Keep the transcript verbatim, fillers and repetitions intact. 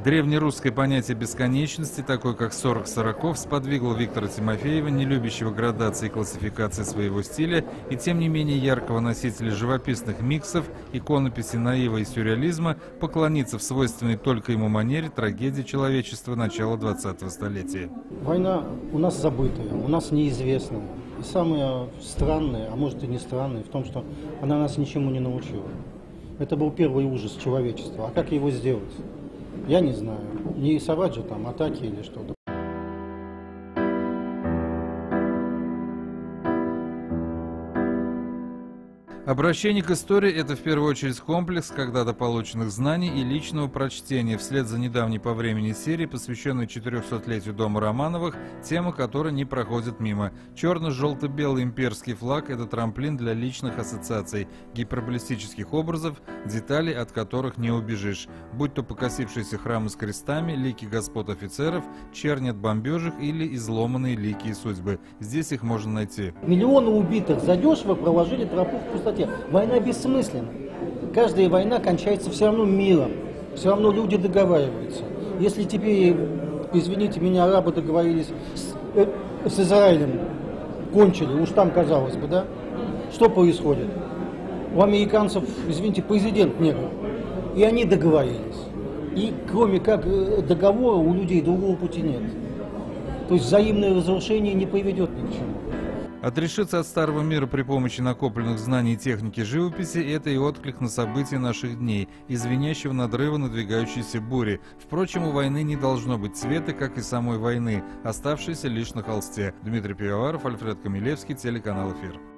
Древнерусское понятие бесконечности, такое как сорок сороков, сподвигло Виктора Тимофеева, не любящего градации и классификации своего стиля, и тем не менее яркого носителя живописных миксов, иконописи наива и сюрреализма, поклониться в свойственной только ему манере трагедии человечества начала двадцатого столетия. Война у нас забытая, у нас неизвестная. И самое странное, а может и не странное, в том, что она нас ничему не научила. Это был первый ужас человечества. А как его сделать? Я не знаю. Не рисовать же там атаки или что-то. Обращение к истории – это в первую очередь комплекс когда-то полученных знаний и личного прочтения, вслед за недавней по времени серией, посвященной четырехсотлетию дома Романовых, тема которой не проходит мимо. Черно-желто-белый имперский флаг – это трамплин для личных ассоциаций, гиперболистических образов, деталей, от которых не убежишь. Будь то покосившиеся храмы с крестами, лики господ офицеров, черни от бомбежек или изломанные лики и судьбы. Здесь их можно найти. Миллионы убитых задешево проложили тропу в пустоте. Война бессмысленна. Каждая война кончается все равно миром. Все равно люди договариваются. Если теперь, извините меня, арабы договорились с, э, с Израилем, кончили, уж там казалось бы, да? Что происходит? У американцев, извините, президент негр. И они договорились. И кроме как договора у людей другого пути нет. То есть взаимное разрушение не приведет ни к чему. Отрешиться от старого мира при помощи накопленных знаний и техники живописи – это и отклик на события наших дней, из звенящего надрыва надвигающейся бури. Впрочем, у войны не должно быть цвета, как и самой войны, оставшейся лишь на холсте. Дмитрий Пивоваров, Альфред Камилевский, телеканал «Эфир».